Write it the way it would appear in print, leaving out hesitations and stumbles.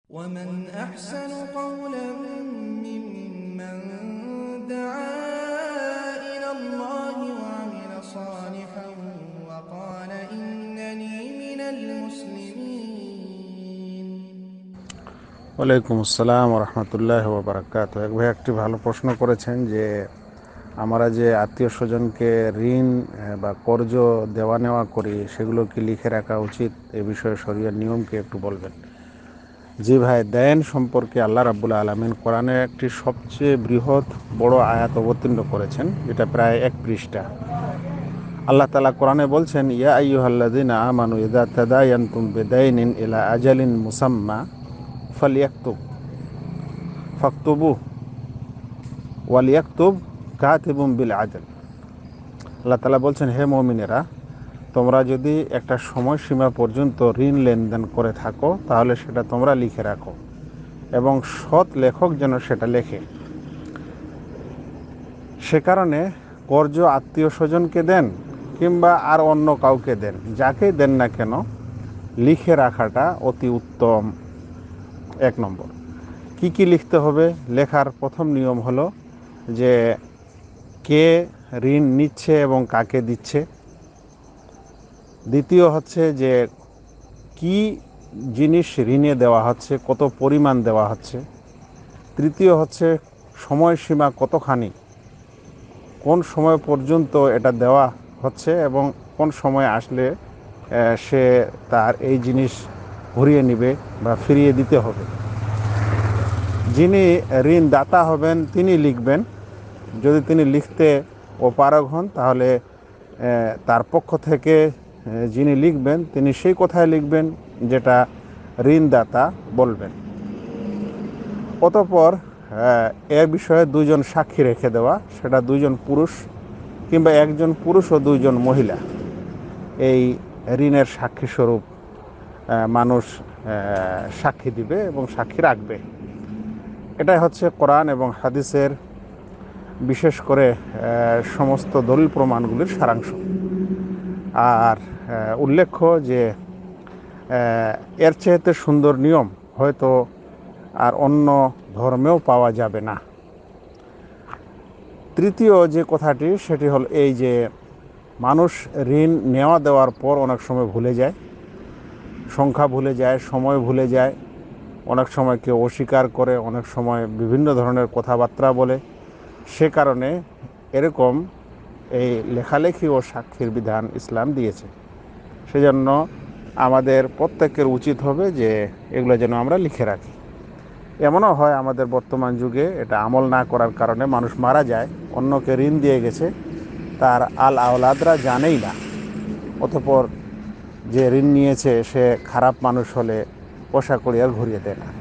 ومن أحسن قولا ممن دعا إلى الله وعمل صالحا وقال إنني من المسلمين। ওয়ালাইকুম আসসালাম রহমতুল্লাহ ওবরাকাত। এক ভাই একটি ভালো প্রশ্ন করেছেন যে আমরা যে আত্মীয় স্বজনকে ঋণ বা কর্জ দেওয়া নেওয়া করি সেগুলো কি লিখে রাখা উচিত, এ বিষয়ে শরীয়তের নিয়মকে একটু বলবেন। জি ভাই, দেন সম্পর্কে আল্লাহ রাব্বুল আলামিন কোরআনের একটি সবচেয়ে বৃহৎ বড় আয়াত অবতীর্ণ করেছেন, যেটা প্রায় 1 পৃষ্ঠা। আল্লাহ তাআলা কোরআনে বলছেন, ইয়া আইয়ুহাল্লাযীনা আমানু ইযা তাদায়ানতুম বিদাইনিন ইলা আজালিন মুসাম্মা ফাকতুবু ওয়ালিয়াকতুব কাতিবুম বিল আদল। আল্লাহ তাআলা বলছেন, হে মুমিনেরা, তোমরা যদি একটা সময়সীমা পর্যন্ত ঋণ লেনদেন করে থাকো তাহলে সেটা তোমরা লিখে রাখো এবং সৎ লেখক যেন সেটা লেখে। সে কারণে কর্জ আত্মীয় স্বজনকে দেন কিংবা আর অন্য কাউকে দেন, যাকেই দেন না কেন লিখে রাখাটা অতি উত্তম। 1 নম্বর, কি লিখতে হবে? লেখার প্রথম নিয়ম হলো যে কে ঋণ নিচ্ছে এবং কাকে দিচ্ছে। দ্বিতীয় হচ্ছে যে কি জিনিস ঋণে দেওয়া হচ্ছে, কত পরিমাণ দেওয়া হচ্ছে। তৃতীয় হচ্ছে সময়সীমা কতখানি, কোন সময় পর্যন্ত এটা দেওয়া হচ্ছে এবং কোন সময় আসলে সে তার এই জিনিস ঘুরিয়ে নেবে বা ফিরিয়ে দিতে হবে। যিনি ঋণ দাতা হবেন তিনি লিখবেন। যদি তিনি লিখতে অপারগ হন তাহলে তার পক্ষ থেকে যিনি লিখবেন তিনি সেই কথায় লিখবেন যেটা ঋণদাতা বলবেন। অতঃপর এর বিষয়ে 2 জন সাক্ষী রেখে দেওয়া, সেটা 2 জন পুরুষ কিংবা 1 জন পুরুষ ও 2 জন মহিলা, এই ঋণের সাক্ষী স্বরূপ মানুষ সাক্ষী দিবে এবং সাক্ষী রাখবে। এটাই হচ্ছে কোরআন এবং হাদিসের বিশেষ করে সমস্ত দলিল প্রমাণগুলির সারাংশ। আর উল্লেখ্য যে এর চেয়ে সুন্দর নিয়ম হয়তো আর অন্য ধর্মেও পাওয়া যাবে না। তৃতীয় যে কথাটি সেটি হল এই যে মানুষ ঋণ নেওয়া দেওয়ার পর অনেক সময় ভুলে যায়, সংখ্যা ভুলে যায়, সময় ভুলে যায়, অনেক সময় কেউ অস্বীকার করে, অনেক সময় বিভিন্ন ধরনের কথাবার্তা বলে। সে কারণে এরকম এই লেখালেখি ও সাক্ষীর বিধান ইসলাম দিয়েছে। সেজন্য আমাদের প্রত্যেকের উচিত হবে যে এগুলো যেন আমরা লিখে রাখি। এমনও হয় আমাদের বর্তমান যুগে এটা আমল না করার কারণে মানুষ মারা যায়, অন্যকে ঋণ দিয়ে গেছে, তার আওলাদরা জানেই না। অতঃপর যে ঋণ নিয়েছে সে খারাপ মানুষ হলে পয়সা কড়ি আর ঘুরিয়ে দেয় না।